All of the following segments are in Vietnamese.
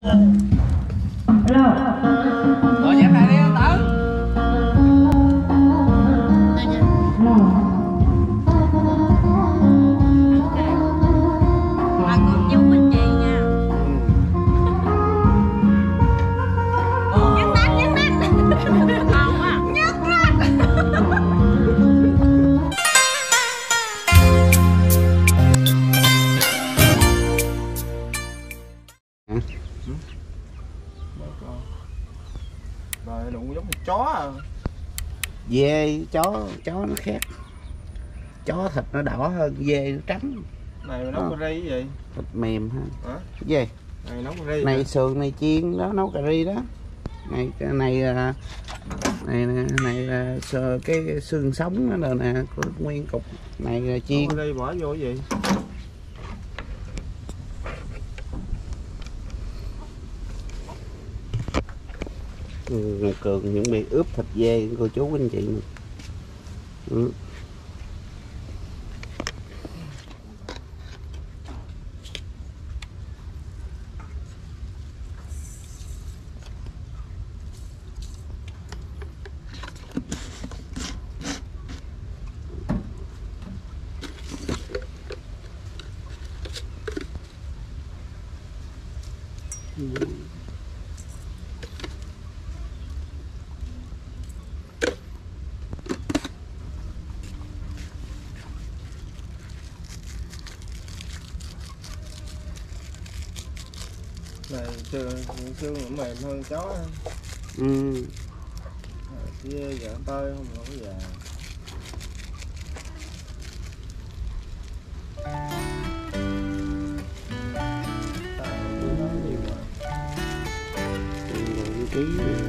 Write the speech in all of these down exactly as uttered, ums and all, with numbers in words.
Rồi dẹp này đi anh Tấn. Mà còn chung anh chị nha. Nhắc nách, nhắc nách. Ngon quá. Nhắc nách. Rồi đụng giống như chó à. Dê, chó, chó nó khác. Chó thịt nó đỏ hơn, dê nó trắng. Này mà nấu cà ri cái gì? Thịt mềm ha. Hả? Dê. Này nấu cà ri. Này sườn này chiên đó, nấu cà ri đó. Này cái này là này này là cái xương sống đó nè, có nguyên cục này là chiên. Nấu cà ri bỏ vô cái gì? Ừ, Cường chuẩn bị ướp thịt dê cô chú anh chị mình. Ừ. Ừ. Này xương xương nó mềm hơn chó. Ừ. Dê giờ tơi không có già. Ký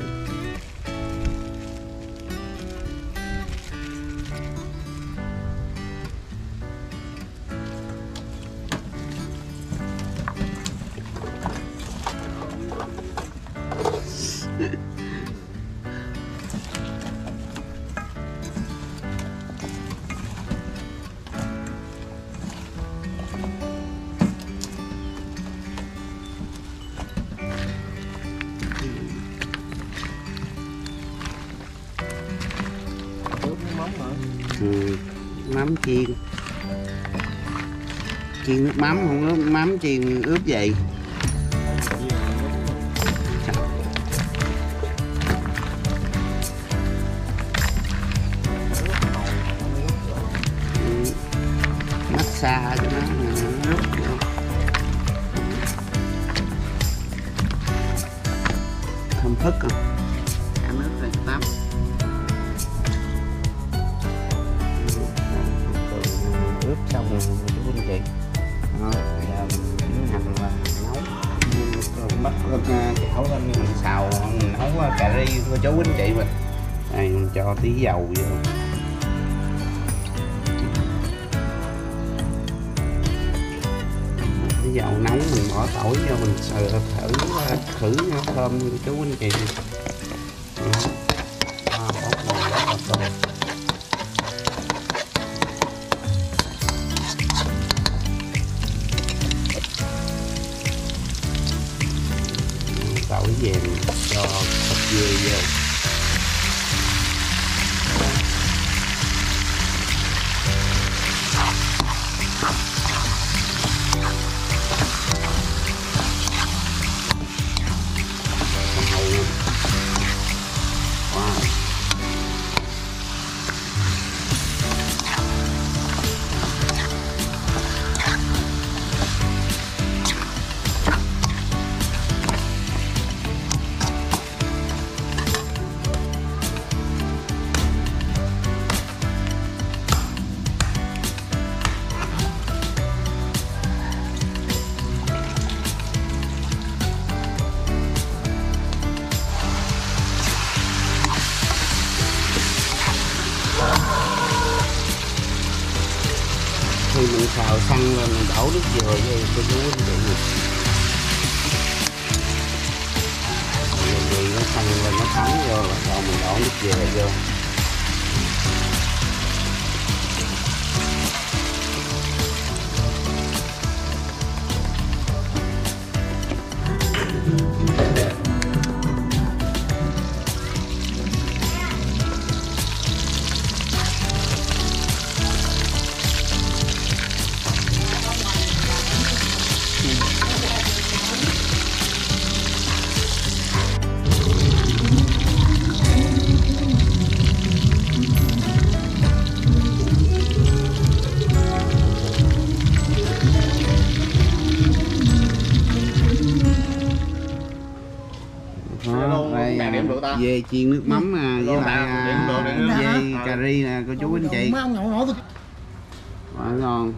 Mắm hả? ừ. Mắm chiên chiên nước mắm, không nước mắm chiên ướp vậy. Ừ. Massage cho nó nước vô. Thơm phức không? Cả nước rồi tắm. Ướp xong rồi chú anh chị. Đó, bây giờ mình tiến hành là nấu. Rồi bắt lên chảo lên mình xào, mình nấu cà ri của chú anh chị mình. Đây mình cho tí dầu vô. Tí dầu nóng mình bỏ tỏi vô, mình sờ thử thử nó thơm cho chú anh chị. Đó. À, bóc mồi rất là thơm. Tỏi về cho thịt dê vô. Wow. Khi mình xào xăng rồi mình đổ nước dừa vô cho chú anh chị mình. Vì nó xăng lên nó thấm vô rồi sau mình đổ nước dừa vô. Mm-hmm. lại dê chiên nước mắm với lại dê cà ri nè cô chú anh chị. Mấy ông nhậu nổi tôi. Quá ngon.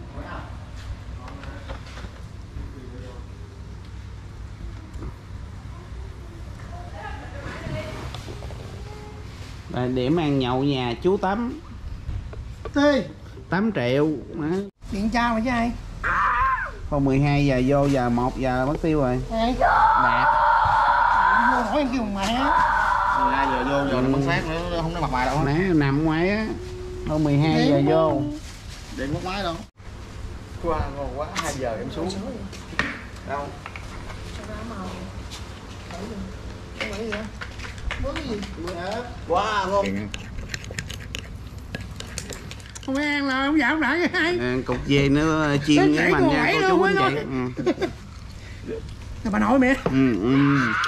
Đây, điểm ăn nhậu nhà chú Tắm. Tê. tám triệu. Đó. Điện trao mà chứ ai? Không mười hai giờ vô, giờ một giờ mất tiêu rồi. Ai? Đạt. Vô hỏi em kêu mẹ. mười hai giờ vô rồi nó mất xác nữa, không có mặt mày đâu. Nè nằm ngoài á. Thôi mười hai giờ vô. Điện mất máy đâu. Qua ngon quá, hai giờ em xuống. Đâu? Quá ngon. Không ăn là không dạo lại ai. À, cục dê nữa chiên với mình nha cô chú anh chị. Là bà nội mẹ. Ừ, ừ.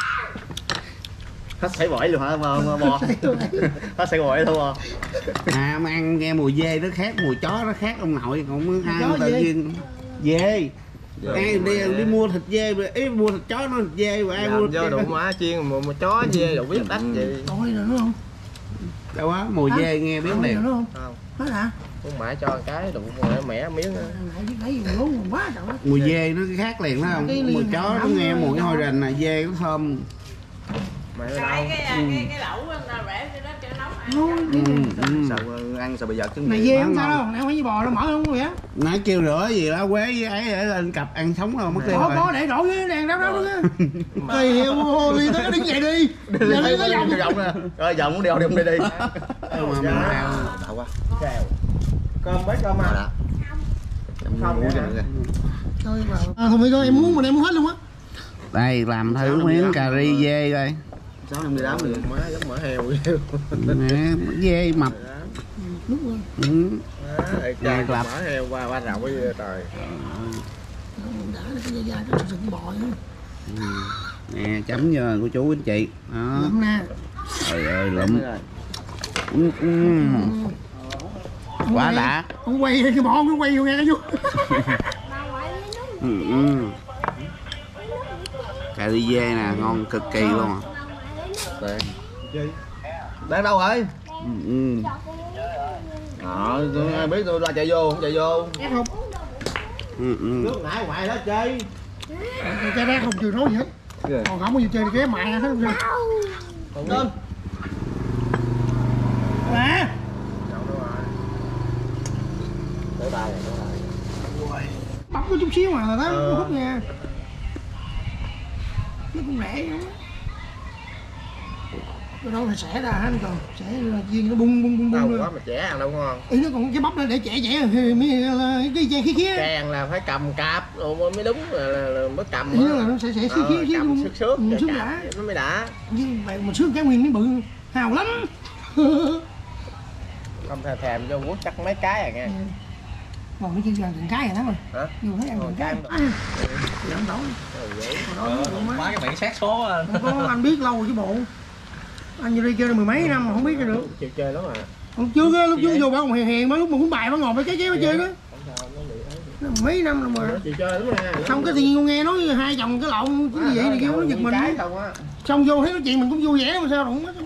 Hết sảy bỏi luôn hả bò? Hết sảy bỏi luôn bò. À mà ăn nghe mùi dê nó khác, mùi chó nó khác ông nội, còn ăn tự nhiên dê. Ai đi đi mua thịt dê, ý mua thịt chó nó thịt dê mà ai mua vô đủ má chiên mà, mà chó dê đủ biết đắt gì. Ôi rồi đúng không? Đâu á, mùi dê nghe biết liền. Đúng không? Hết hả? Con mãi cho cái đủ mẻ miếng nữa. Lấy luôn quá trời. Mùi dê nó khác liền đó không? Mùi chó nó nghe mùi hôi rình nè, dê nó thơm. Mày cái đâu? cái cái cái lẩu là rẻ cho nó cho nóng ăn. Ừ, Sợ ăn sợ bây giờ chứ. Này dê không sao đâu, ăn mấy với bò nó mở không vậy á. nãy kêu rửa gì lá quế với ấy để lên cặp ăn sống đâu mất tiêu Có rồi. có để đổ với đèn đắp đó luôn á. Tùy hiệu đi tới đứng dậy đi. Giờ đi tới vòng vòng nè. Rồi vòng muốn đeo đi đi đi. Mà mà nào. Đậu quá. Kèo. Cơm mấy cơm à? Không muốn nữa. Thôi vào. À thôi coi em muốn mà em muốn hết luôn á. Đây làm thử miếng cà ri dê coi. Sao em đi đám được má giống mỡ heo Nè, dê mập. Đúng rồi. Ừ. Này mỡ heo qua ba rậu với trời. Đã cái da da nó sừng bò nữa. Nè chấm vô cô chú anh chị. Đó. Lụm nè. Trời ơi lụm. Ừ, ừ. Quá đã. Ông quay cái bò nó quay vô nghe cái vô. Ừ, ừ. Cà ri dê nè ngon cực kỳ luôn. Đang đâu rồi? Ừ, ừ. Ờ, tôi biết tôi ra chạy vô, không chạy vô. Ép không? Ừ, ừ. Nước nãy ngoài đó chơi. Chơi ra không chịu nói gì hết. Còn không có gì chơi thì ghé mại hết không sao. Còn lên. Nè. Tới đây rồi, tới đây. Bắp có chút xíu mà là đó, nó hút nha. Nó cũng rẻ lắm. Cái đó phải xẻ ra hết còn xẻ chiên nó bung bung bung bung Đâu quá mà trẻ ăn đâu ngon. Ý nó còn cái bắp đó để trẻ trẻ mới cái chè khí khí. Càng là phải cầm cạp rồi mới đúng là, là, là mới cầm. Ý là nó sẽ sẽ khí khí khí cầm xước xước ừ, xước cạp, đã. nó mới đã. Nhưng mà mà xước cái nguyên nó bự hào lắm. Không thèm thèm cho quất chắc mấy cái à nghe. Còn nó chỉ gần từng cái rồi đó rồi. Hả? Vừa thấy ăn từng cái. Giỡn tỏi. Quá cái biển sát số à. Không có anh biết lâu rồi chứ bộ. Anh vô đi chơi được mười mấy năm mà không biết cái được. Chịu chơi lắm à. Lúc trước á, lúc trước vô bảo còn hèn hèn mà lúc mà cũng bài nó ngồi với cái chế mới chơi đó. Mấy năm rồi mà. Chịu chơi lắm à. Xong cái tự nhiên con nghe nói hai chồng cái lộn cái gì vậy thì kêu nó giật mình. Xong vô thấy nói chuyện mình cũng vui vẻ mà sao đụng mất.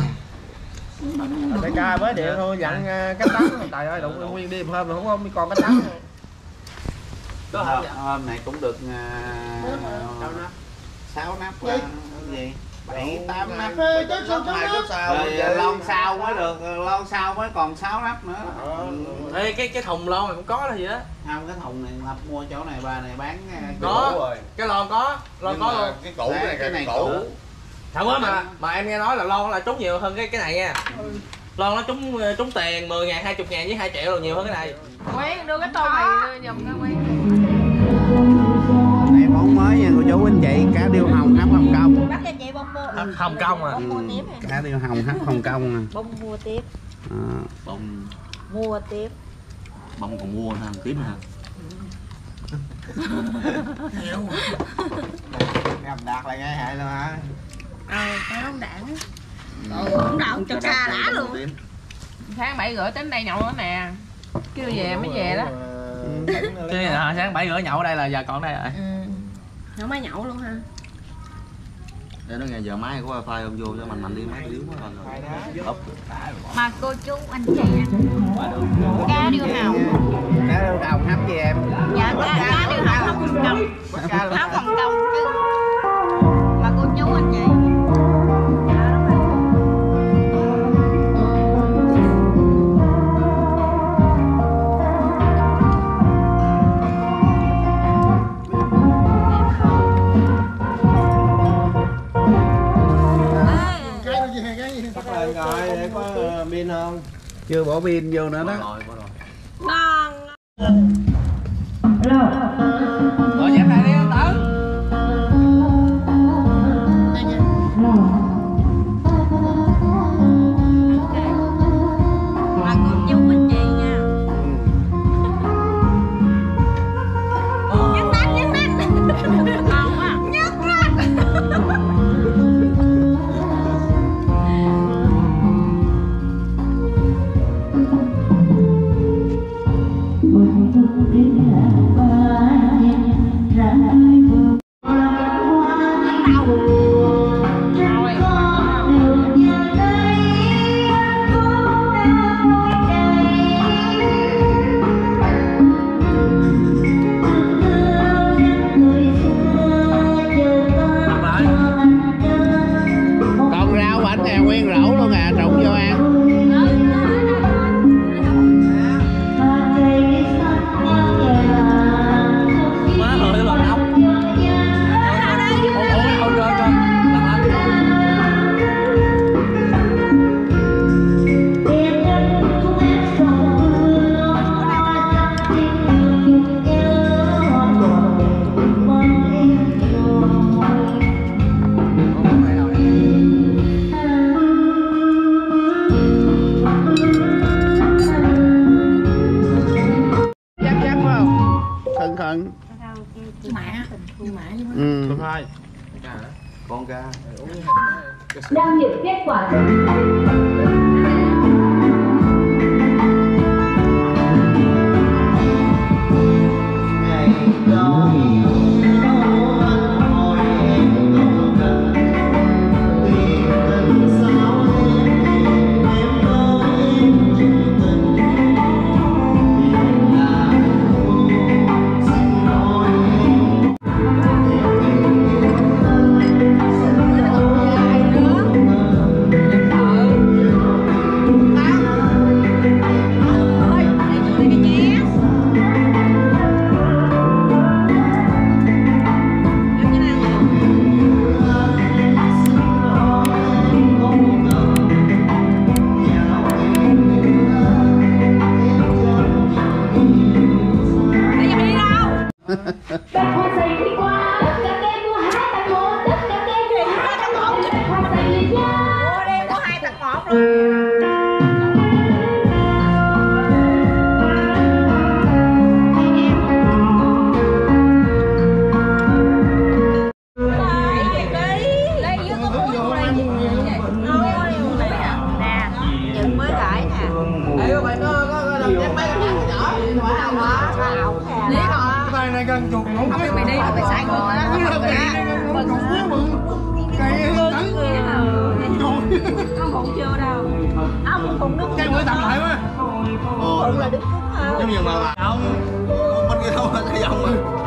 Đại ca với điện thôi dặn cách tắm. Trời ơi đụng nguyên đêm hôm mà không không còn cách tắm. Hôm, hôm này cũng được sáu nắp là gì? bảy tám nắp. Rồi lon sau mới được, lon sau mới còn sáu nắp nữa. Ê, cái cái thùng lon này cũng có là gì đó. Không, cái thùng này Lập mua chỗ này ba này bán Có. Cái lon có, lon có luôn. Cái cũ này cái này cũ. Thật quá mà mà em nghe nói là lon là trúng nhiều hơn cái cái này nha. Lon nó trúng trúng tiền mười ngàn, hai mươi ngàn với hai triệu rồi nhiều hơn cái này. Quen đưa cái tô mì dùm ra quen. Này món mới nha cô chú anh chị, cá điêu hồng hấp Hồng Kông. Bắt cho chị bông mua. À, Hồng Kông à. Bông mua tiếp nè. Cá điêu hồng hấp Hồng Kông nè. Bông mua tiếp. À. Bông Mua tiếp. bông còn mua hơn tiếp hả? Gặp đạt lại ngay hại luôn hả? Ờ, cái ống đạn á. Ống đạn cho xa đã luôn. Tháng bảy rưỡi đến đây nhậu nữa nè. Kêu về mới về đó. Chứ là sáng bảy rưỡi nhậu ở đây là giờ còn đây rồi. Ừ. Nó mới nhậu luôn ha. để nó nghe giờ máy có wifi không vô cho mạnh mạnh đi máy yếu quá rồi. Mà cô chú anh chị cá điêu hồng. Cá điêu hồng hấp gì em? Dạ cá, cá điêu hồng hấp phần công. Hấp phần công chứ. Mà cô chú anh chị. Rồi để có pin không? Chưa bỏ pin vô nữa đó. Ngon. Rồi dẹp lại đi anh Tử. Mà cô chú anh chị nha. Nhắc nách nhắc nách. Ngon quá. Nhắc nách. Còn rau bánh nè, nguyên rổ luôn à, trụng vô ăn. Má hơi nó lọc. Ủa ủa ủa rồi rồi. Chắc chắc phải không? Khẩn khẩn. Ừ. Thôi. Con ca đang nhận kết quả bạn hoa giày đi qua tất cả kem mua hai tặng một, tất cả kem mua hai tặng một, hoa giày lên nha. Mua đi có hai tặng một luôn. Này gần chục ngủ cái Mày đi mày sai ngon đó. mừng quá mừng cây Con bụng chưa đâu. Ông bụng nước. cây mới tập lại quá Bụng là đứt cứng không? giống như mà không bên kia đâu mà cái dòng mà